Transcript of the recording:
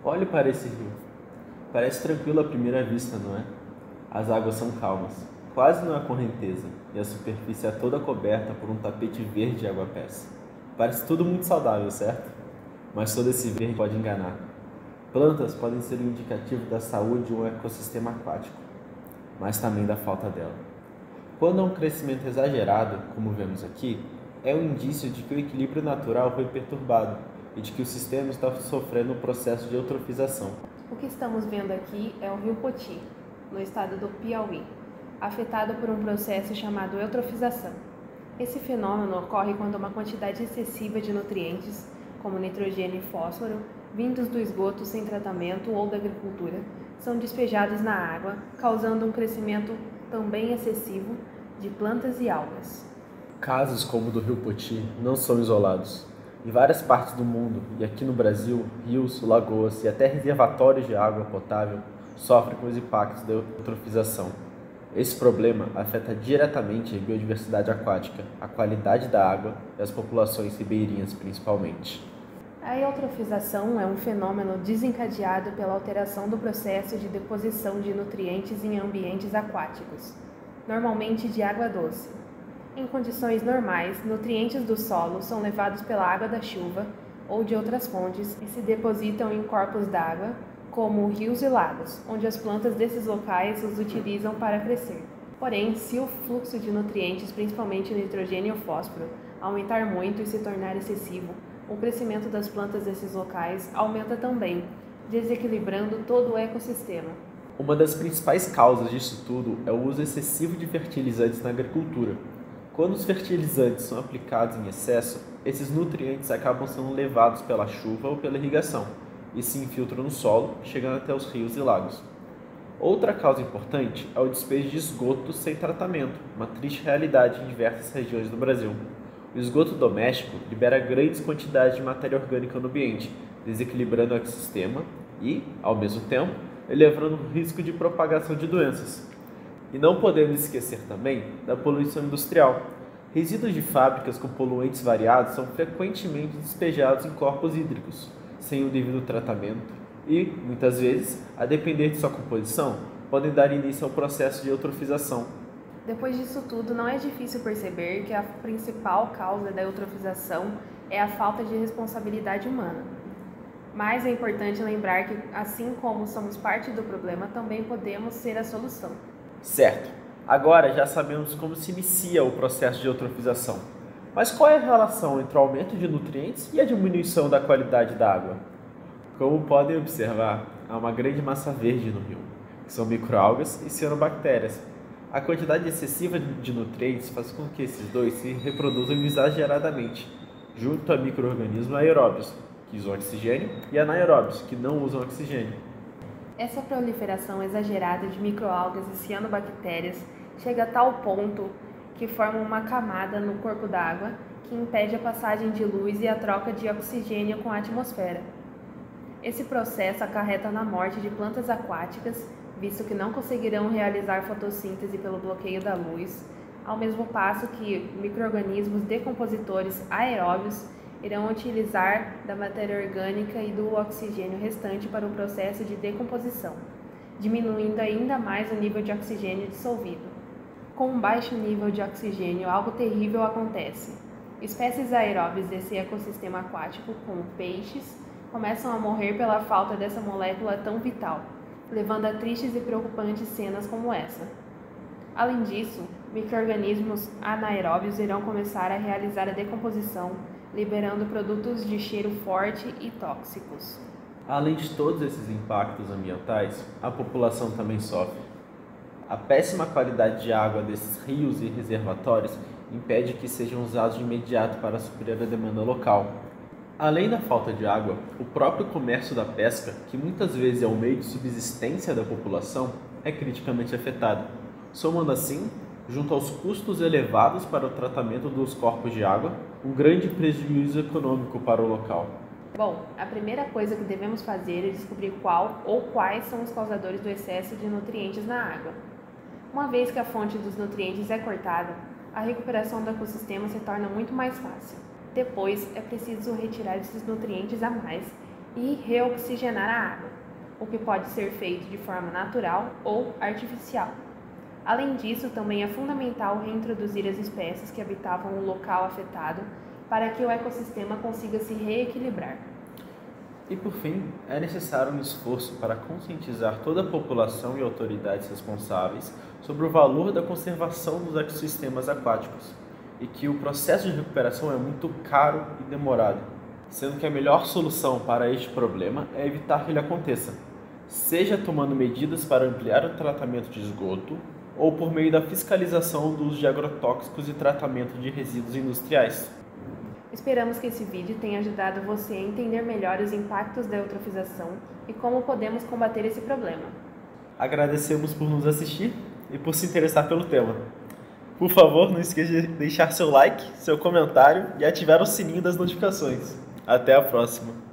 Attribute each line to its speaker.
Speaker 1: Olhe para esse rio. Parece tranquilo à primeira vista, não é? As águas são calmas, quase não há correnteza, e a superfície é toda coberta por um tapete verde de água-pés. Parece tudo muito saudável, certo? Mas todo esse verde pode enganar. Plantas podem ser um indicativo da saúde de um ecossistema aquático, mas também da falta dela. Quando há um crescimento exagerado, como vemos aqui, é um indício de que o equilíbrio natural foi perturbado e de que o sistema está sofrendo um processo de eutrofização.
Speaker 2: O que estamos vendo aqui é o rio Poti, no estado do Piauí, afetado por um processo chamado eutrofização. Esse fenômeno ocorre quando uma quantidade excessiva de nutrientes, como nitrogênio e fósforo, vindos do esgoto sem tratamento ou da agricultura, são despejados na água, causando um crescimento também excessivo de plantas e algas.
Speaker 1: Casos como o do rio Poti não são isolados. Em várias partes do mundo, e aqui no Brasil, rios, lagoas e até reservatórios de água potável sofrem com os impactos da eutrofização. Esse problema afeta diretamente a biodiversidade aquática, a qualidade da água e as populações ribeirinhas principalmente.
Speaker 2: A eutrofização é um fenômeno desencadeado pela alteração do processo de deposição de nutrientes em ambientes aquáticos, normalmente de água doce. Em condições normais, nutrientes do solo são levados pela água da chuva ou de outras fontes e se depositam em corpos d'água, como rios e lagos, onde as plantas desses locais os utilizam para crescer. Porém, se o fluxo de nutrientes, principalmente nitrogênio e fósforo, aumentar muito e se tornar excessivo, o crescimento das plantas desses locais aumenta também, desequilibrando todo o ecossistema.
Speaker 1: Uma das principais causas disso tudo é o uso excessivo de fertilizantes na agricultura. Quando os fertilizantes são aplicados em excesso, esses nutrientes acabam sendo levados pela chuva ou pela irrigação e se infiltram no solo, chegando até os rios e lagos. Outra causa importante é o despejo de esgoto sem tratamento, uma triste realidade em diversas regiões do Brasil. O esgoto doméstico libera grandes quantidades de matéria orgânica no ambiente, desequilibrando o ecossistema e, ao mesmo tempo, elevando o risco de propagação de doenças. E não podemos esquecer também da poluição industrial. Resíduos de fábricas com poluentes variados são frequentemente despejados em corpos hídricos, sem o devido tratamento e, muitas vezes, a depender de sua composição, podem dar início ao processo de eutrofização.
Speaker 2: Depois disso tudo, não é difícil perceber que a principal causa da eutrofização é a falta de responsabilidade humana. Mas é importante lembrar que, assim como somos parte do problema, também podemos ser a solução.
Speaker 1: Certo, agora já sabemos como se inicia o processo de eutrofização. Mas qual é a relação entre o aumento de nutrientes e a diminuição da qualidade da água? Como podem observar, há uma grande massa verde no rio, que são microalgas e cianobactérias. A quantidade excessiva de nutrientes faz com que esses dois se reproduzam exageradamente, junto a micro-organismos aeróbios, que usam oxigênio, e anaeróbios, que não usam oxigênio.
Speaker 2: Essa proliferação exagerada de microalgas e cianobactérias chega a tal ponto que forma uma camada no corpo d'água que impede a passagem de luz e a troca de oxigênio com a atmosfera. Esse processo acarreta na morte de plantas aquáticas, visto que não conseguirão realizar fotossíntese pelo bloqueio da luz, ao mesmo passo que micro-organismos decompositores aeróbios irão utilizar da matéria orgânica e do oxigênio restante para o processo de decomposição, diminuindo ainda mais o nível de oxigênio dissolvido. Com um baixo nível de oxigênio, algo terrível acontece. Espécies aeróbias desse ecossistema aquático, como peixes, começam a morrer pela falta dessa molécula tão vital, levando a tristes e preocupantes cenas como essa. Além disso, micro-organismos anaeróbios irão começar a realizar a decomposição, liberando produtos de cheiro forte e tóxicos.
Speaker 1: Além de todos esses impactos ambientais, a população também sofre. A péssima qualidade de água desses rios e reservatórios impede que sejam usados de imediato para suprir a demanda local. Além da falta de água, o próprio comércio da pesca, que muitas vezes é o meio de subsistência da população, é criticamente afetado, somando assim, junto aos custos elevados para o tratamento dos corpos de água, um grande prejuízo econômico para o local.
Speaker 2: Bom, a primeira coisa que devemos fazer é descobrir qual ou quais são os causadores do excesso de nutrientes na água. Uma vez que a fonte dos nutrientes é cortada, a recuperação do ecossistema se torna muito mais fácil. Depois, é preciso retirar esses nutrientes a mais e reoxigenar a água, o que pode ser feito de forma natural ou artificial. Além disso, também é fundamental reintroduzir as espécies que habitavam o local afetado para que o ecossistema consiga se reequilibrar.
Speaker 1: E por fim, é necessário um esforço para conscientizar toda a população e autoridades responsáveis sobre o valor da conservação dos ecossistemas aquáticos e que o processo de recuperação é muito caro e demorado, sendo que a melhor solução para este problema é evitar que ele aconteça, seja tomando medidas para ampliar o tratamento de esgoto ou por meio da fiscalização do uso de agrotóxicos e tratamento de resíduos industriais.
Speaker 2: Esperamos que esse vídeo tenha ajudado você a entender melhor os impactos da eutrofização e como podemos combater esse problema.
Speaker 1: Agradecemos por nos assistir e por se interessar pelo tema. Por favor, não esqueça de deixar seu like, seu comentário e ativar o sininho das notificações. Até a próxima!